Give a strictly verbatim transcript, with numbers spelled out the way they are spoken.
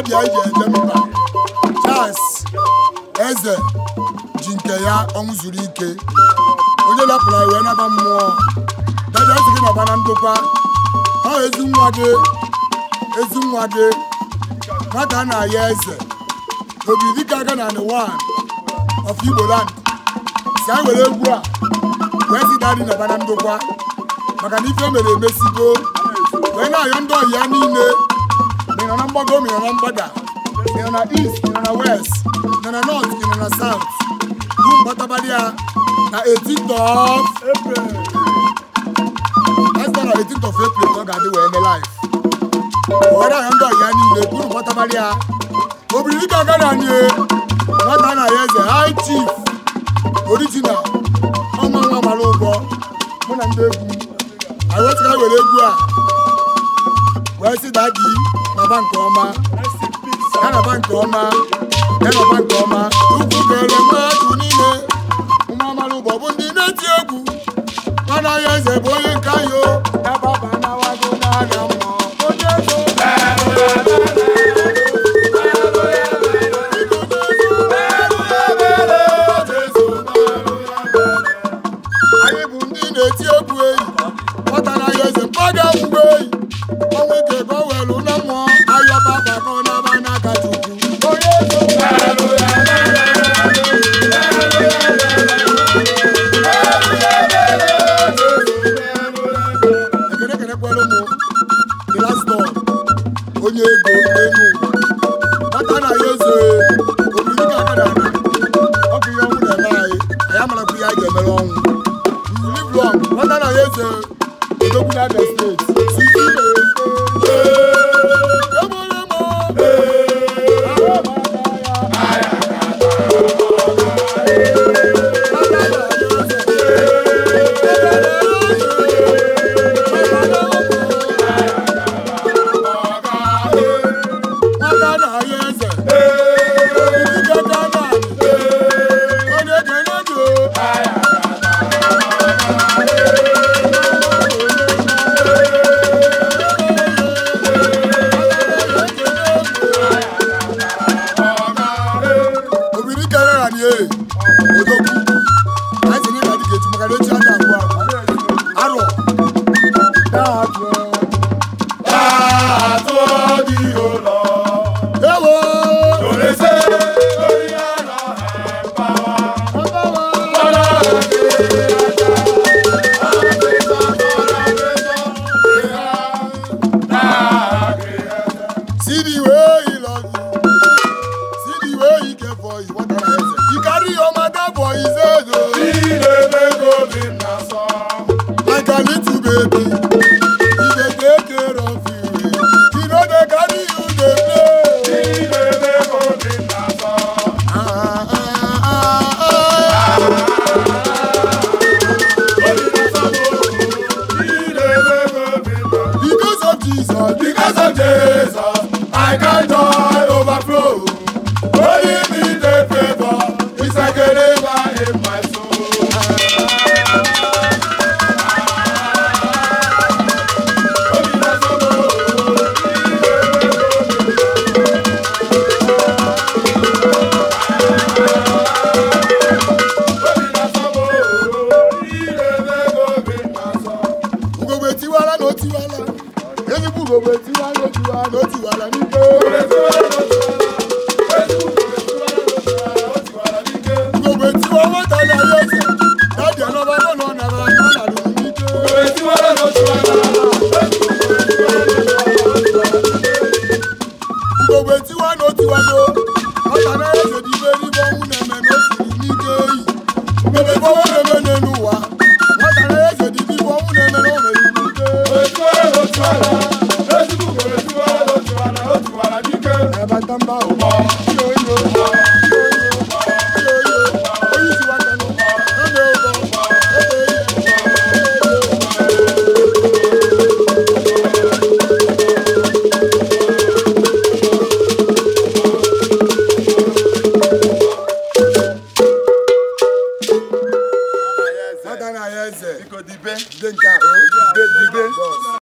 bịa ije eje mba Charles eze ji nke ya ọnwụ zuru ike onye lapụrụ iwe naba mmụọ dada ezi gị nọba na ndokwa ọ ezi nwa gị ezi nwa gị nwata na-aya eze obi dịka aga na one of Igbo land si anyị were egwu a wee si dadị nọba na ndokwa maka na ife mere emesigo wee na-ayọ ndị ọhịa niile mịnọ na mgbago mịnọ na mgbada mịnọ na east mịnọ na west mịnọ na north mịnọ na south bụ mgbatabadị ya na eighteenth of April na eighteenth of April ka ọ ga-adị wee mee live wee na-ayọ ndị ọhịa niile bụrụ mgbatabadị ya obiri dịka aga na anyị nwata na ya eze high chief original ọnwa nwa mara ụgwọ mụ na ndị egwu anyị wetụga were egwu a wee sị dadi nọba nke ọma ya nọba nke ọma ya nọba nke ọma ukwu kere mmadụ niile ụmụ amara ụgbọ bụ ndị na-eti egwu mana ya eze bụ onye nke anyị o ya baba na wago na-anya mmụọ onye ego anyị bụ ndị na-eti egwu eyi nwatara ya eze mpaga ngwa eyi ọnwụ ike ka o welu na mmụọ ayọba baka ọ na-aba n'aka Chukwu onye ego ekene kenekwere ụmụ the last one onye ego enu nwata na ya eze obiri dịka aka na ana ọ bụ ihe ọnwụ na-eme anyị anyị amarakwu ihe anyị ga-emere ọnwụ we live long nwata na ya eze odogwu na Abia steeti Because of Jesus, I can joy overflow. Only me the favor, it's like a river in my soul. Dibe, dibe,